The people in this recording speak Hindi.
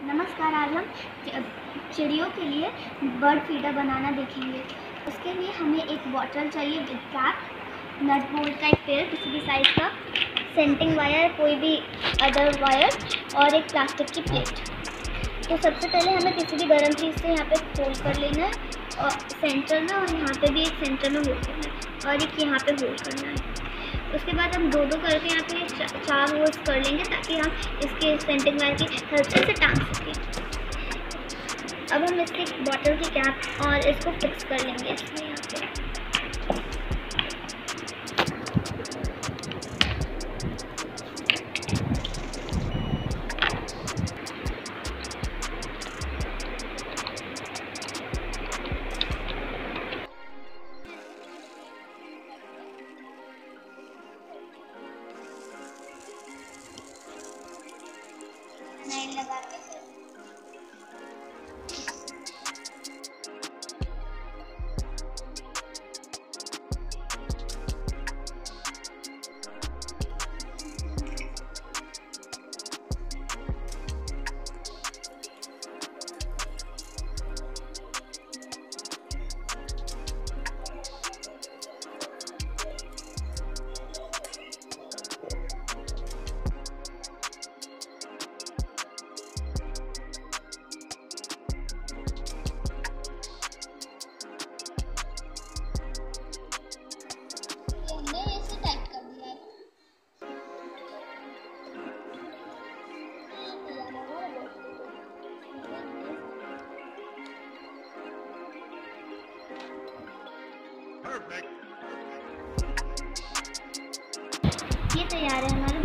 नमस्कार, आज हम चिड़ियों के लिए बर्ड फीडर बनाना देखेंगे। उसके लिए हमें एक बॉटल चाहिए विद कैप, नट बोल्ट का एक पेड़ किसी भी साइज़ का, सेंटिंग वायर, कोई भी अदर वायर और एक प्लास्टिक की प्लेट। तो सबसे पहले हमें किसी भी गर्म चीज़ से यहाँ पे होल्ड कर लेना है और सेंटर में, और यहाँ पे भी एक सेंटर में होल्ड करना है और एक यहाँ पे होल्ड करना है। उसके बाद हम दो दो करके यहाँ पे चार होल्स कर लेंगे ताकि हम इसके सेंटिंग वायर की हेल्प से टांग सकें। अब हम इसकी बॉटल की कैप और इसको फिक्स कर लेंगे इसमें यहाँ पे। नाइल लगा के ये तैयार है हमारा